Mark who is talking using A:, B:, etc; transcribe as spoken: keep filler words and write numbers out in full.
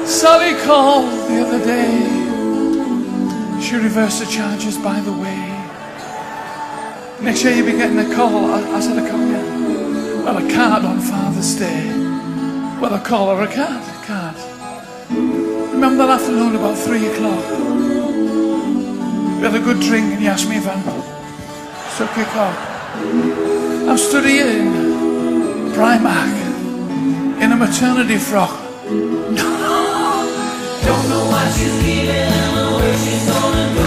A: Sally called the other day. She reversed the charges by the way. Next year you'll be getting a call. I, I said a call, yeah. Well, a card on Father's Day. Well, a call or a card? A card. Remember that afternoon about three o'clock? We had a good drink and he asked me if I took a call. I'm studying Primark in a maternity frock.
B: Don't know why she's leaving or where she's gonna go.